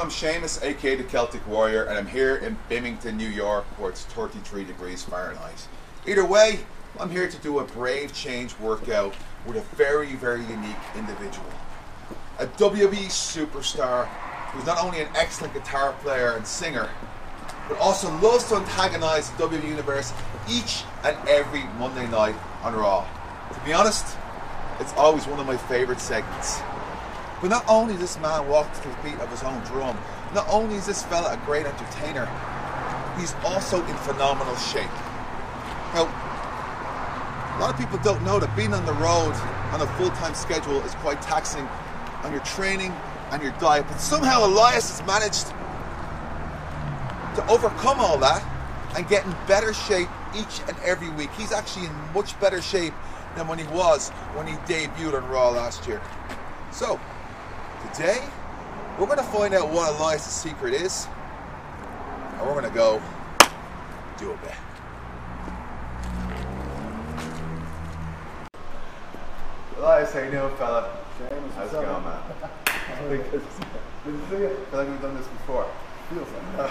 I'm Seamus, aka the Celtic Warrior, and I'm here in Bimington, New York, where it's 33 degrees Fahrenheit. Either way, I'm here to do a Brave Change workout with a very, very unique individual. A WWE superstar who's not only an excellent guitar player and singer, but also loves to antagonize the WWE Universe each and every Monday night on Raw. To be honest, it's always one of my favorite segments. But not only does this man walk to the beat of his own drum, not only is this fella a great entertainer, he's also in phenomenal shape. Now, a lot of people don't know that being on the road on a full-time schedule is quite taxing on your training and your diet, but somehow Elias has managed to overcome all that and get in better shape each and every week. He's actually in much better shape than when he was when he debuted on Raw last year. So, today, we're going to find out what Elias' secret is, and we're going to go do a bit. Elias, how you doing, fella? James, how's it going, man? Good to see you. I feel like we've done this before. Feels like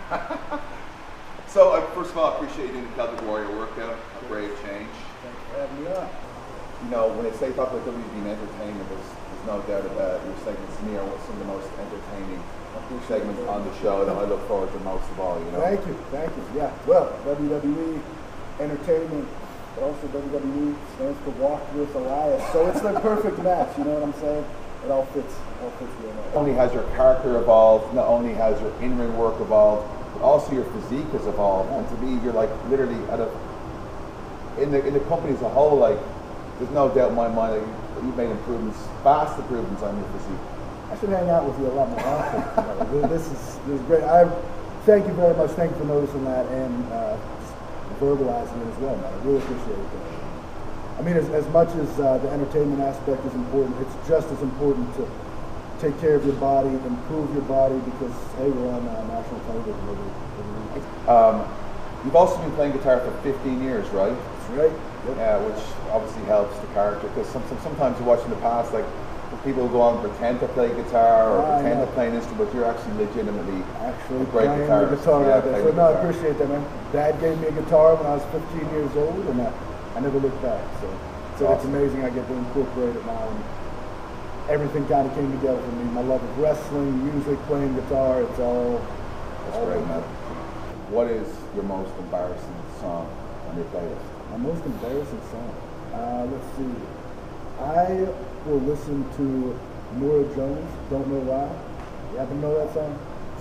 So, first of all, I appreciate you doing the Celtic Warrior workout, a Brave Change. Thanks for having me on. You know, when they say talk about WWE being entertainment, there's no doubt about your segments near some of the most entertaining segments on the show that I look forward to most of all, you know. Thank you. Yeah, well, WWE Entertainment, but also WWE stands for Walk with Elias. So it's the perfect match, you know what I'm saying? It all fits real nice. Not only has your character evolved, not only has your in-ring work evolved, but also your physique has evolved. And to me, you're like literally in the company as a whole, like, there's no doubt in my mind that you've made improvements, vast improvements on your physique. I should hang out with you a lot more often. This is great. Thank you very much. Thank you for noticing that and verbalizing it as well, man. I really appreciate it. I mean, as much as the entertainment aspect is important, it's just as important to take care of your body, improve your body, because, hey, we're on national television every week. You've also been playing guitar for 15 years, right? That's right. Yep. Yeah, which obviously helps the character, because sometimes you watch in the past, like, people go on and pretend to play guitar or pretend to play an instrument, but you're actually legitimately a great guitarist. So no, I appreciate that, man. Dad gave me a guitar when I was 15 years old, and I never looked back. So it's amazing I get to incorporate it now, and everything kind of came together for me. My love of wrestling, music, playing guitar, it's all. That's great, man. What is your most embarrassing song on your playlist? My most embarrassing song? Let's see. I will listen to Norah Jones, Don't Know Why. You happen to know that song?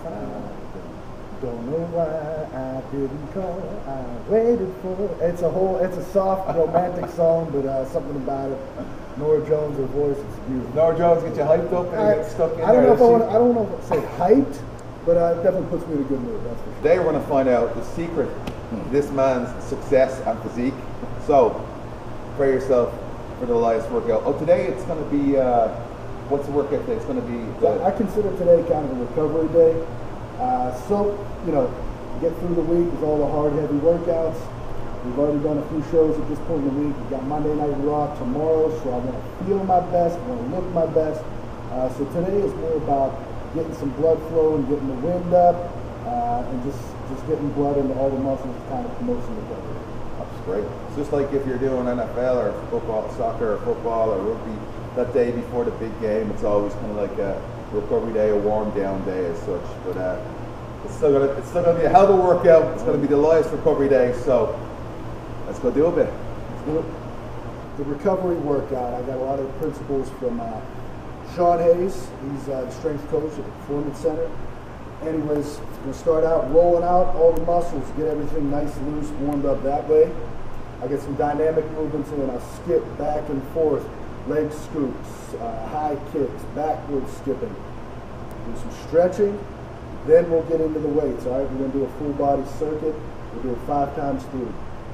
Don't know why I didn't call, I waited for. It's a soft romantic song, but something about it. Norah Jones, her voice is beautiful. Norah Jones get you hyped up and you get stuck in there. I don't know if I'd say hyped, but it definitely puts me in a good mood, that's for sure. Today we're going to find out the secret to this man's success and physique. So, prepare yourself for the Elias workout. Oh, today it's going to be, what's the workout today? It's going to be... I consider today kind of a recovery day. So, you know, get through the week with all the hard, heavy workouts. We've already done a few shows at this point in the week. We've got Monday Night Raw tomorrow, so I want to feel my best, I want to look my best. So today is more about getting some blood flow and getting the wind up, and just getting blood into all the muscles to kind of promote some recovery. That's great. It's just like if you're doing NFL or football, soccer or football or rugby, that day before the big game, it's always kind of like a recovery day, a warm down day as such. But it's still gonna be a hell of a workout. It's gonna be the Elias recovery day. So let's go do a bit. Let's do it. The recovery workout. I got a lot of principles from Sean Hayes. He's the strength coach at the Performance Center. Anyways, we're gonna start out rolling out all the muscles, get everything nice, loose, warmed up that way. I get some dynamic movements in. I skip back and forth, leg scoops, high kicks, backwards skipping. Do some stretching, then we'll get into the weights. All right, we're gonna do a full body circuit. We'll do it 5 times through.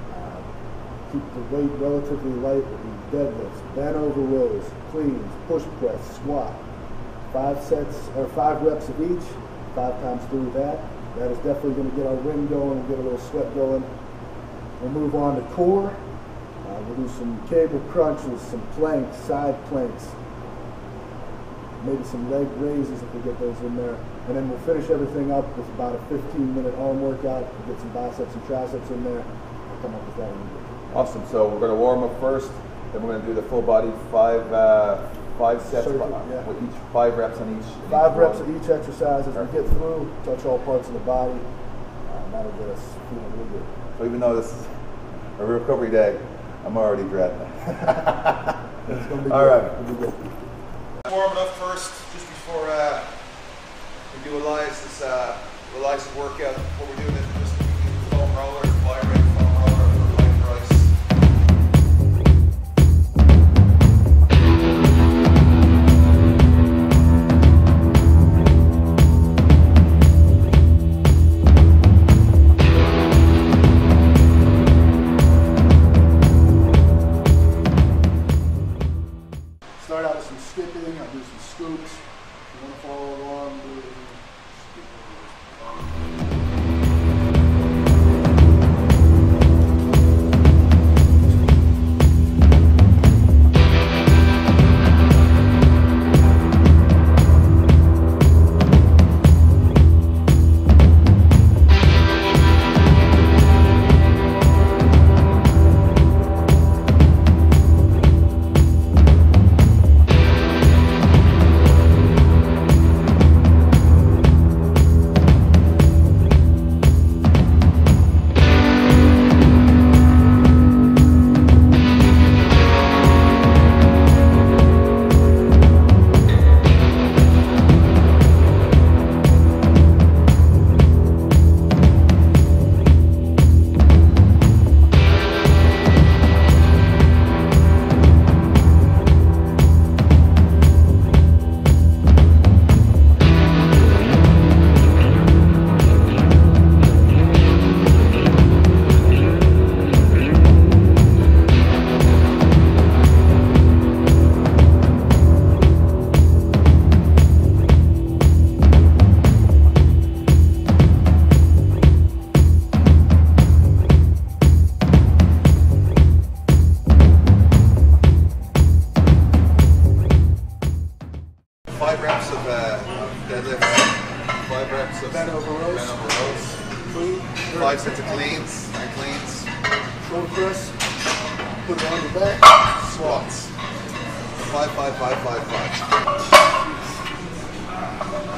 Keep the weight relatively light. We'll do deadlifts, bent over rows, cleans, push press, squat. 5 reps of each. 5 times through that. That is definitely going to get our wind going and get a little sweat going. We'll move on to core. We'll do some cable crunches, some planks, side planks. maybe some leg raises if we get those in there. And then we'll finish everything up with about a 15-minute arm workout. We'll get some biceps and triceps in there. I'll come up with that one. Awesome. So we're going to warm up first, then we're going to do the full body five sets with each 5 reps on each. 5 reps of each exercise as we get through, touch all parts of the body. That'll get us feeling really good. So even though this is a recovery day, I'm already dreading it. It's going to be all good. right. It'll be good. Warming up first, just before we do Elias's workout. What we're doing is just foam roller, fire rate foam roller for light price. Start out with some skipping. I'll do some scoops. If you want to follow along, do it. Deadlift, 5 reps of bent over rows. 5 sets of cleans and cleans. Shoulder press. Put it on your back. Squats. 5, 5, 5, 5, 5.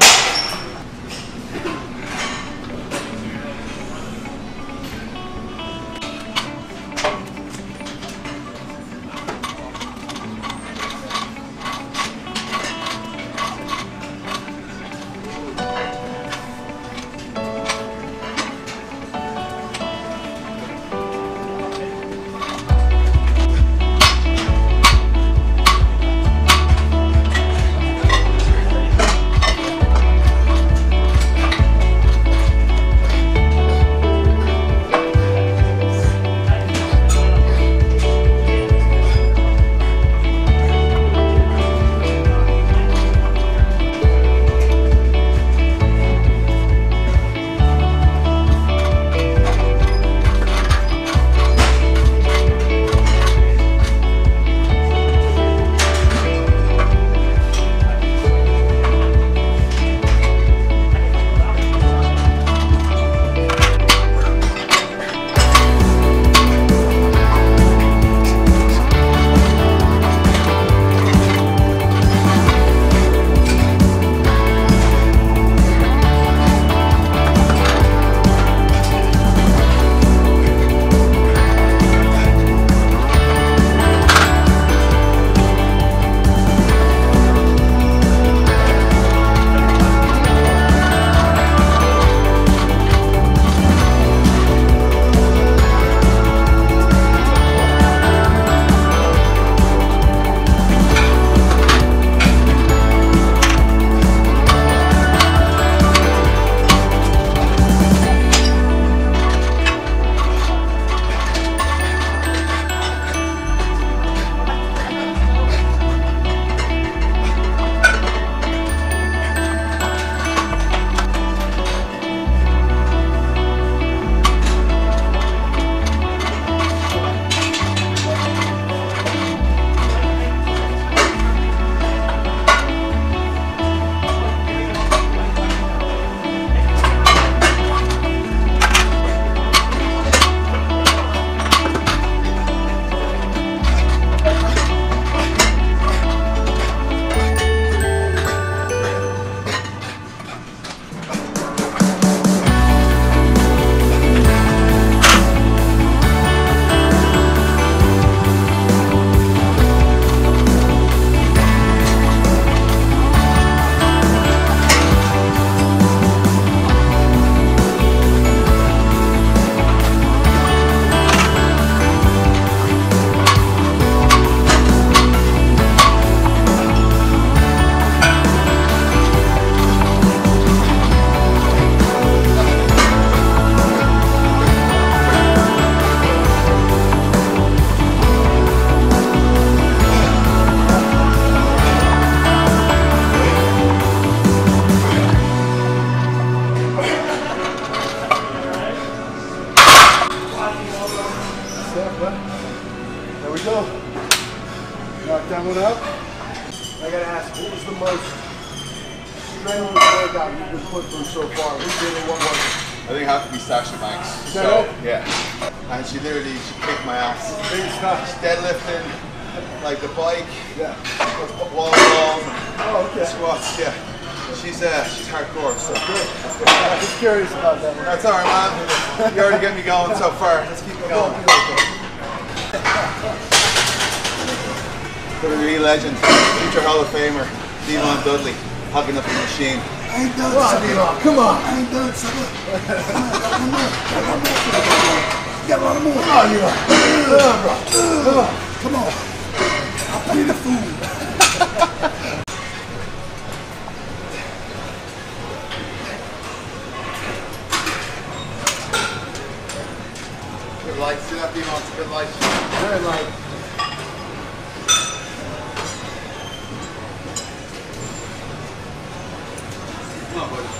There we go. Knock that one out. I gotta ask, what was the most strenuous workout you've been put through so far? Who did it? What was it? I think it has to be Sasha Banks. So, yeah. And she kicked my ass. Big stuff. She's deadlifting, like the bike, Yeah. wall balls, Oh, okay. squats, yeah. She's hardcore, so good. I'm just curious about that one. That's alright, man. You already get me going so far. Let's keep it going. WWE legend, future Hall of Famer, Devon Dudley, hugging up the machine. I ain't done it. Come on. I ain't done it, son. Come on. You got a lot of more. Come on, you are. Come on. Come on. I'll pay the food. Good light, see that Devon, it's a good light. Very light. Come on, buddy.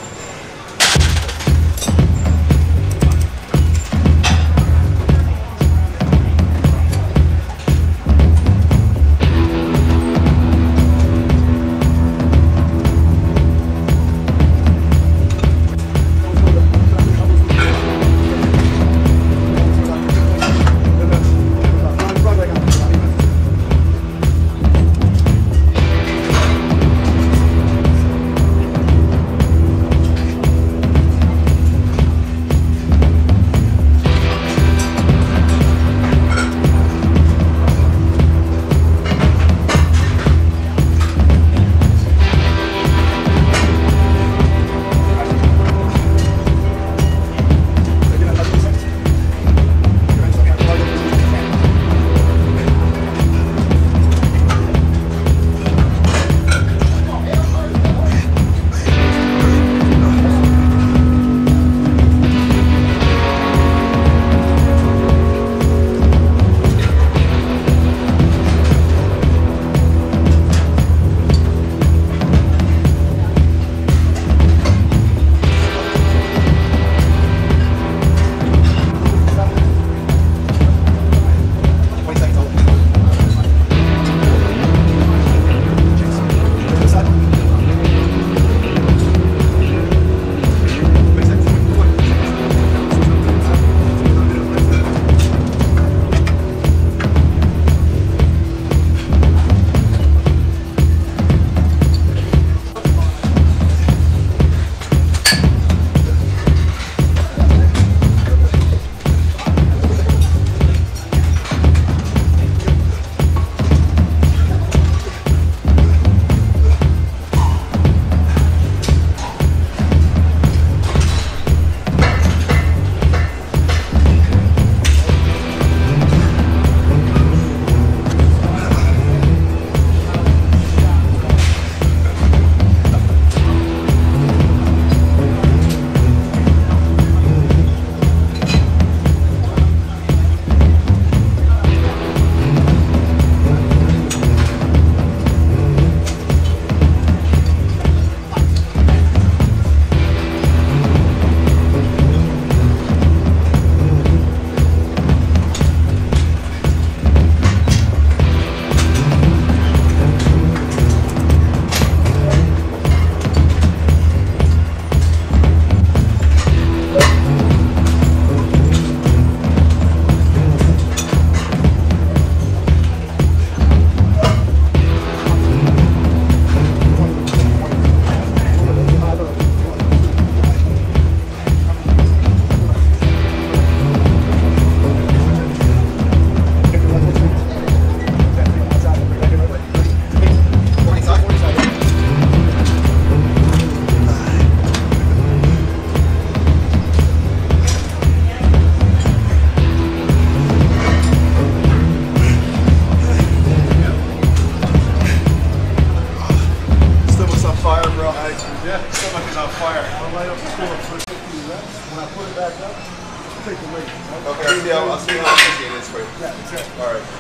take the weight. Right? Okay, I'll see how easy it is for you. Yeah, exactly. All right.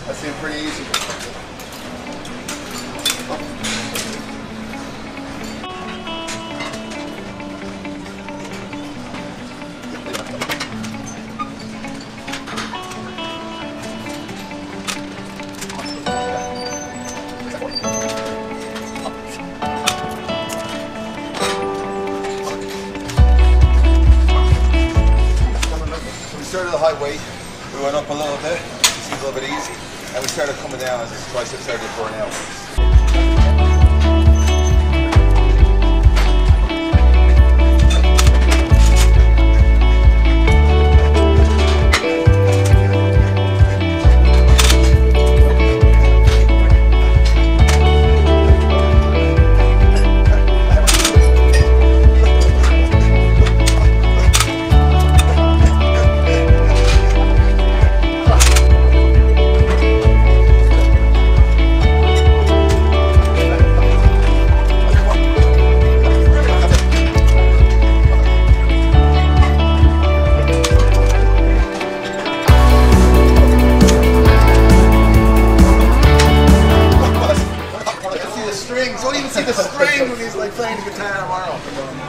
That seemed pretty easy. We started at a high weight, we went up a little bit, it seemed a little bit easy, and we started coming down as his triceps started to burn out. Don't even see the string when he's like playing the guitar tomorrow.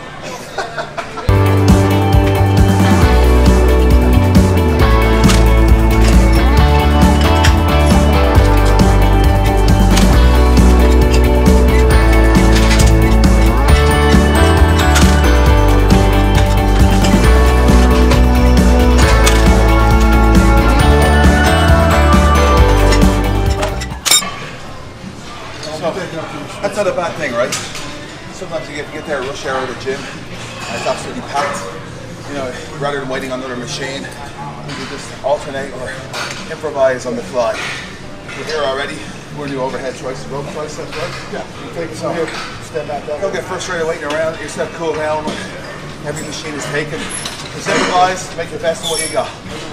That's not a bad thing, right? Sometimes you get there rush hour at the gym, and it's absolutely packed. You know, rather than waiting on another machine, you can just alternate or improvise on the fly. We're here already. We're new overhead tricep, rope triceps, right? Yeah, you take some here, step back that Don't way. get frustrated waiting around. Let yourself cool down when every machine is taken. Just improvise, make the best of what you got.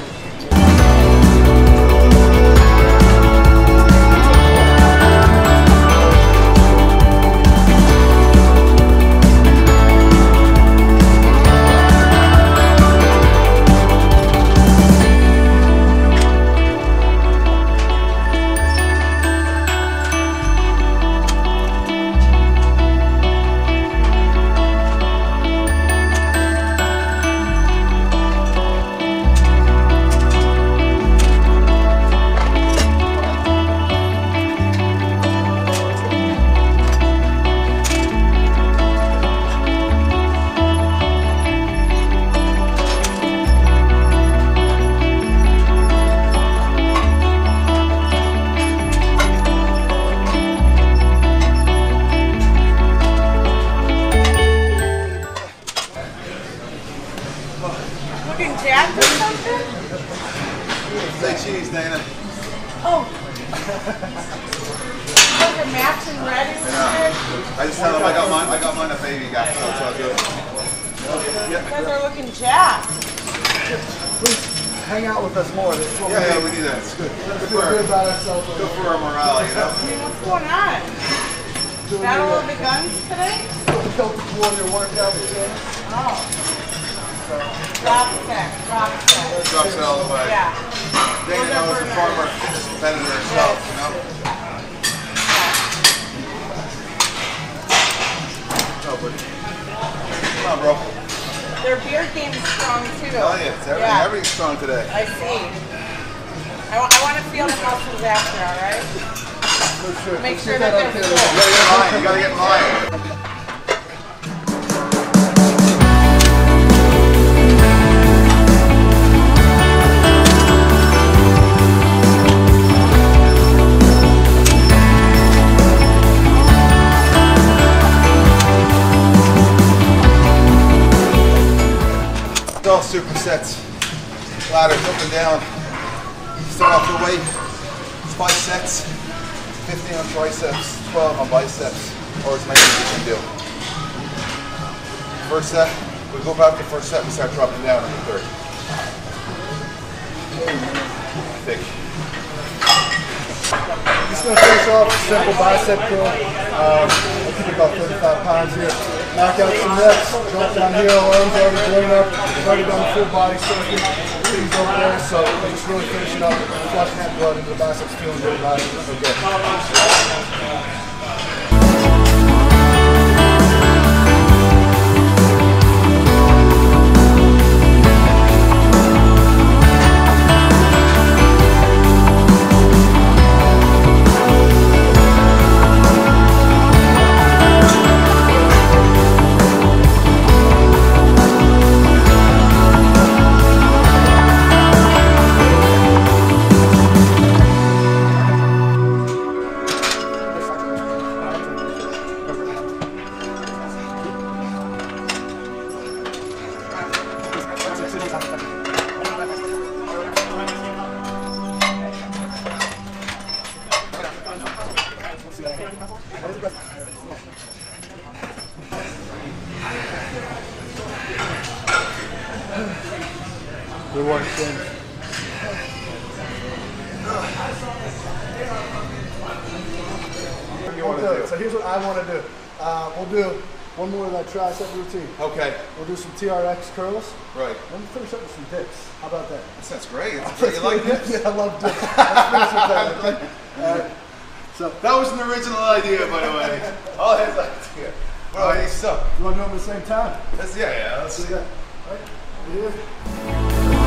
Looking jacked or something? Say cheese, Dana. Oh. Those are matching ready. I just tell him I got mine a baby guy, so it's all good. You guys are looking jacked. Please hang out with us more. That's what Yeah, we we need that. It's good. Let's feel good about ourselves. Good for our morale, you know? I mean, what's going on? Battle of the Guns today? Celtic Warrior workout today. Oh. Drop set. Drops it all the way. Yeah. Dana knows the former fitness competitor herself, you know? No, but come on, bro. Their beer game is strong too. Oh yeah, it's everything's strong today. I see. I want to feel the muscles after, all right? For sure. Make Let's sure get that on they're camera. full. You gotta get in line. All supersets, ladders up and down. Start off the weight, it's 5 sets, 15 on triceps, 12 on biceps, or as many as you can do. First set, we go back to first set, we start dropping down on the third. Thick. Just going to finish off with a simple bicep curl. I keep about 35 pounds here. Knock out some reps, drop down here, arms already blown up, already done the full body circuit. velocities over there, so we're just really finishing up, flushing that blood into the biceps, feeling good about it. Okay. Good work, Tim. So here's what I want to do. We'll do one more of that tricep routine. Okay. We'll do some TRX curls. Right. Let me finish up with some dips. How about that? That sounds great. It's great. You like dips? Yeah, I love dips. Let's finish with that, okay? All right. So That was an original idea, by the way. All his idea. Well, hey, so you want to do them at the same time? yeah. Let's See that? All right. Here.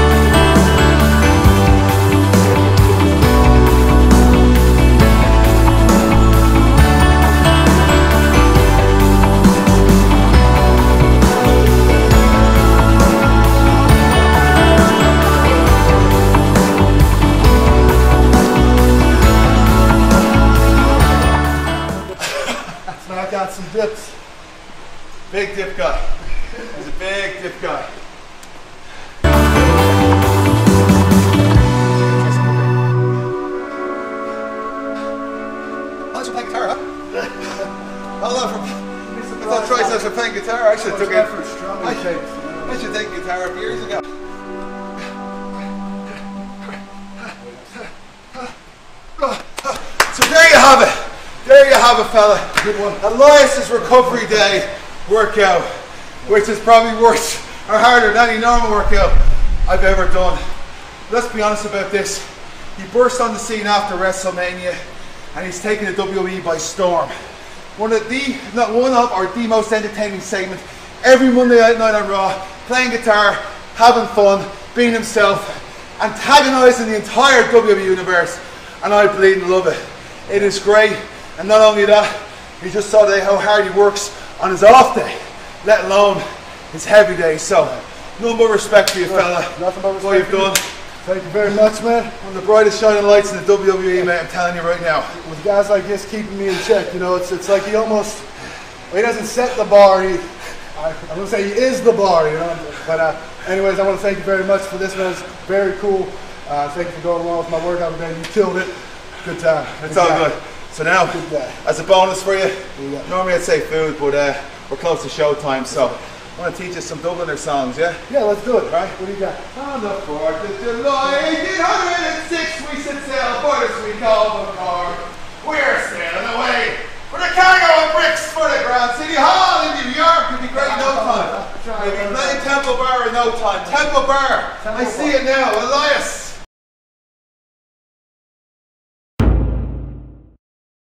I got some dips. Big dip guy. He's a big dip guy. How'd you play guitar, huh? I thought triceps were playing guitar. I should have took it. I should take guitar up years ago. So there you have it. There you have it, fella. Good one. Elias's recovery day workout, which is probably worse or harder than any normal workout I've ever done. Let's be honest about this. He burst on the scene after WrestleMania and he's taken the WWE by storm. One of the most entertaining segments every Monday night on Raw, playing guitar, having fun, being himself, antagonizing the entire WWE universe, and I bleeding love it. It is great. And not only that, you just saw today how hard he works on his off day, let alone his heavy day. So, no more respect for you, fella. Nothing but respect. What you've done. Thank you very much, man. One of the brightest shining lights in the WWE, mate, I'm telling you right now. With guys like this keeping me in check, you know, it's like he doesn't set the bar. I'm gonna say he is the bar, you know. But anyways, I want to thank you very much for this, man. It's very cool. Thank you for going along with my workout today. You killed it. Good time. It's all good. So now, Good guy. as a bonus for you, Yeah. normally I'd say food, but we're close to showtime, so I want to teach us some Dubliner songs, yeah? Yeah, let's do it. Right. What do you got? On the 4th of July, 1860,